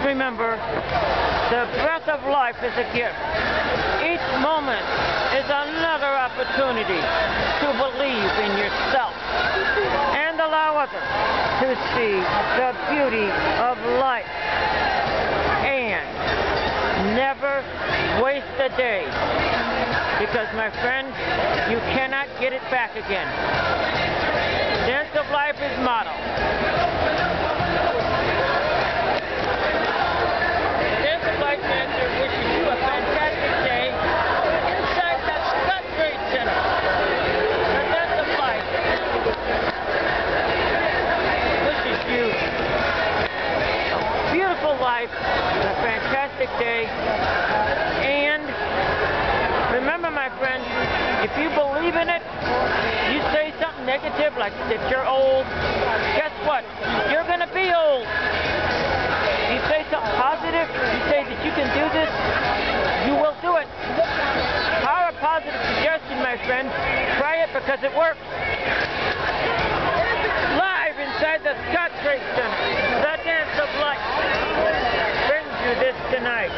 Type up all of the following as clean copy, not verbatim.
remember, the breath of life is a gift. Each moment is another opportunity to believe in yourself and allow others to see the beauty of life. And never waste a day, because, my friend, you cannot get it back again. Dance of Life is motto. Dance of Life Dancer wishes you a fantastic day inside the Scottrade Center. The Dance of Life wishes you a beautiful life, a fantastic day, and remember, my friend, if you believe in it, you say something negative like that you're old, guess what? You're going to be old. You say something positive, you say that you can do this, you will do it. Power of positive suggestion, my friend. Try it because it works. Live inside the Scottrade Center, the Dance of Life brings you this tonight.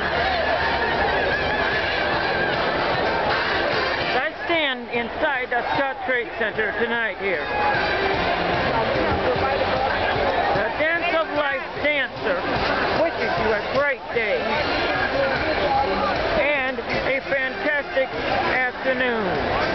Inside the Scottrade Center tonight here. The Dance of Life dancer wishes you a great day and a fantastic afternoon.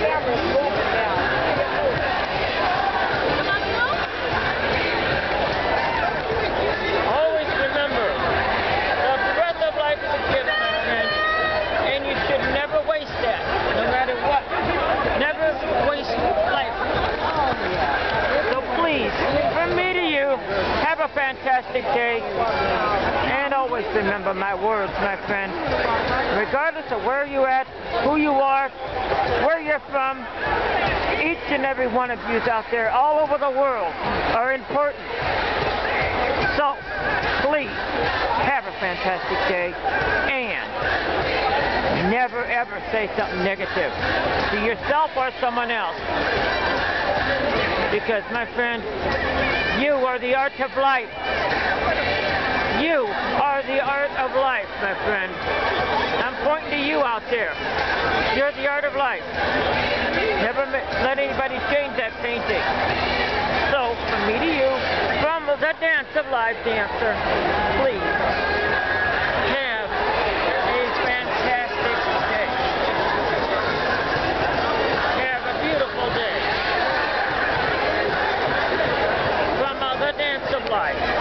Always remember, the breath of life is a gift, my friend, and you should never waste that, no matter what. Never waste life. So please, from me to you, have a fantastic day. And always remember my words, my friend. Regardless of where you're at, who you are, where you're from, each and every one of you out there all over the world are important. So, please, have a fantastic day. And never ever say something negative to yourself or someone else. Because, my friend, you are the art of life. You are the art of life, my friend. I'm pointing to you out there. You're the art of life. Never let anybody change that painting. So, from me to you, from the Dance of Life dancer, please have a fantastic day. Have a beautiful day. From the Dance of Life.